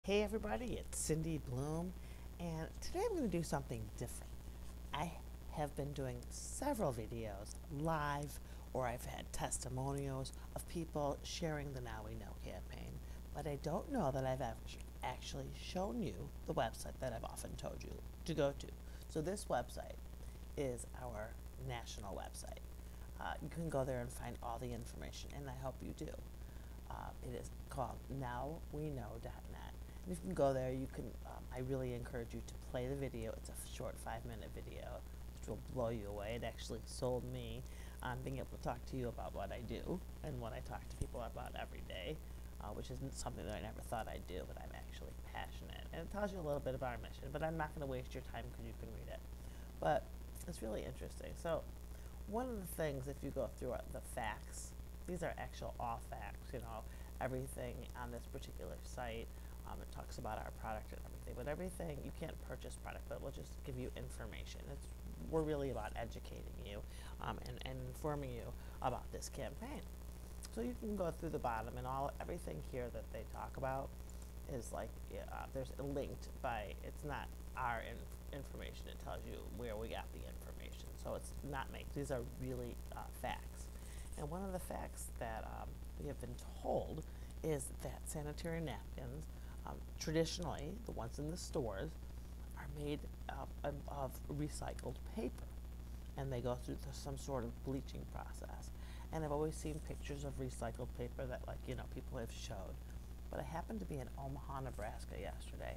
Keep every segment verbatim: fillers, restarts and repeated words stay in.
Hey everybody, it's Cindy Bloom, and today I'm going to do something different. I have been doing several videos live, or I've had testimonials of people sharing the Now We Know campaign, but I don't know that I've actually shown you the website that I've often told you to go to. So this website is our national website. Uh, you can go there and find all the information, and I hope you do. Uh, it is called now we know dot net. And if you can go there, you can, um, I really encourage you to play the video. It's a short five minute video, which will blow you away. It actually sold me on being able to talk to you about what I do and what I talk to people about every day, uh, which isn't something that I never thought I'd do, but I'm actually passionate. And it tells you a little bit about our mission, but I'm not going to waste your time because you can read it. But it's really interesting. So one of the things, if you go through the facts, these are actual all facts, you know, everything on this particular site. Um, it talks about our product and everything, but everything, you can't purchase product, but we'll just give you information. It's, we're really about educating you um, and, and informing you about this campaign. So you can go through the bottom, and all everything here that they talk about is like, uh, there's linked by, it's not our in, information, it tells you where we got the information. So it's not make, these are really uh, facts. And one of the facts that um, we have been told is that sanitary napkins, um, traditionally, the ones in the stores, are made of, of, of recycled paper. And they go through the, some sort of bleaching process. And I've always seen pictures of recycled paper that, like, you know, people have showed. But I happened to be in Omaha, Nebraska yesterday,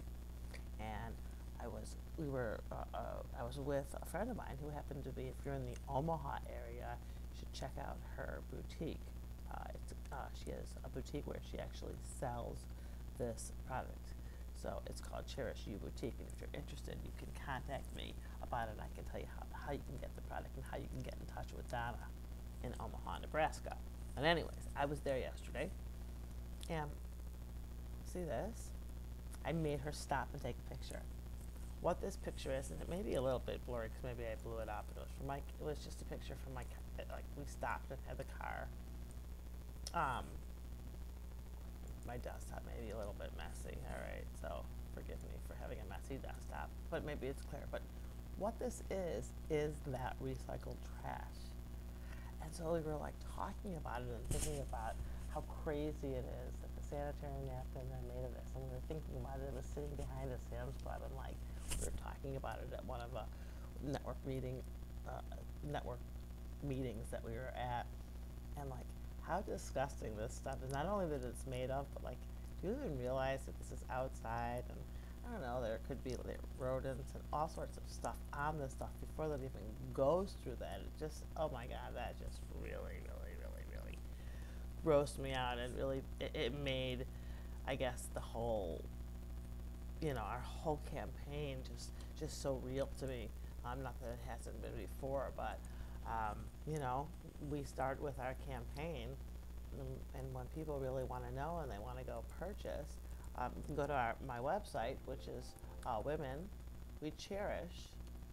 and I was, we were, uh, uh, I was with a friend of mine who happened to be, if you're in the Omaha area, you should check out her boutique. Uh, it's, uh, she has a boutique where she actually sells this product. So it's called Cherish You Boutique, and if you're interested, you can contact me about it, and I can tell you how, how you can get the product and how you can get in touch with Donna in Omaha, Nebraska. And anyways, I was there yesterday, and see this? I made her stop and take a picture. What this picture is, and it may be a little bit blurry because maybe I blew it up. It was from my. It was just a picture from my. Like, we stopped and had the car. Um, my desktop may be a little bit messy. All right, so forgive me for having a messy desktop, but maybe it's clear. But what this is is that recycled trash. And so we were like talking about it and thinking about how crazy it is that the sanitary napkins are made of this. And we were thinking about it. It was sitting behind a Sam's Club, and like we were talking about it at one of the network meeting, uh, network meetings that we were at, and like how disgusting this stuff is. Not only that it's made of, but like, do you even realize that this is outside? And I don't know, there could be like, rodents and all sorts of stuff on this stuff before that even goes through that. It just, oh my God, that just really, really, really, really grossed me out. It really, it, it made, I guess, the whole, you know, our whole campaign just, just so real to me. Um, not that it hasn't been before, but, um, you know, we start with our campaign, and, and when people really want to know and they want to go purchase, Um, you can go to our, my website, which is uh, Women We Cherish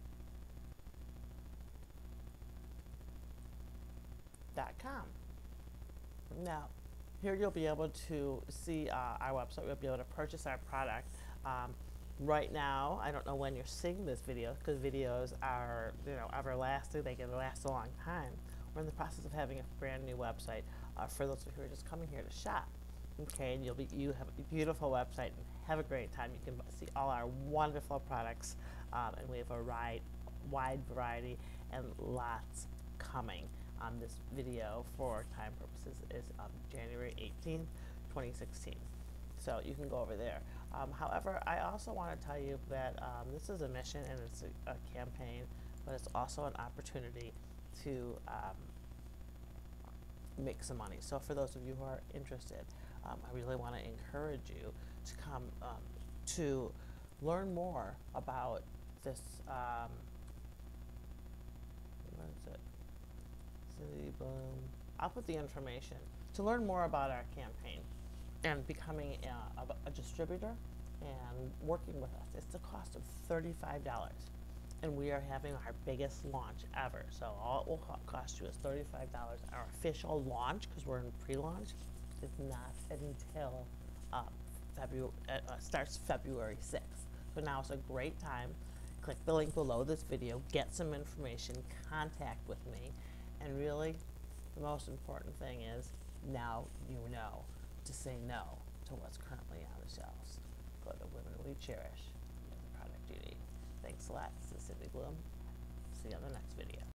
dot com. Now, here you'll be able to see uh, our website. You'll be able to purchase our product. Um, right now, I don't know when you're seeing this video, because videos are, you know, everlasting. They can last a long time. We're in the process of having a brand new website uh, for those of you who are just coming here to shop. Okay, and you'll be you have a beautiful website and have a great time. You can see all our wonderful products, um, and we have a wide, wide variety and lots coming. Um, this video, for time purposes, is um, January eighteenth, twenty sixteen. So you can go over there. Um, however, I also want to tell you that um, this is a mission and it's a, a campaign, but it's also an opportunity to um, make some money. So for those of you who are interested, um, I really want to encourage you to come um, to learn more about this. Um, what is it? Cindy Bloom. I'll put the information to learn more about our campaign and becoming a, a, a distributor and working with us. It's the cost of thirty-five dollars. And we are having our biggest launch ever. So all it will cost you is thirty-five dollars. Our official launch, because we're in pre-launch, is not until uh, February, uh, uh, starts February sixth. So now is a great time. Click the link below this video, get some information, contact with me, and really, the most important thing is now you know to say no to what's currently on the shelves. Go to Women We Cherish, the product you need. Thanks a lot. This is Cindy Bloom. See you on the next video.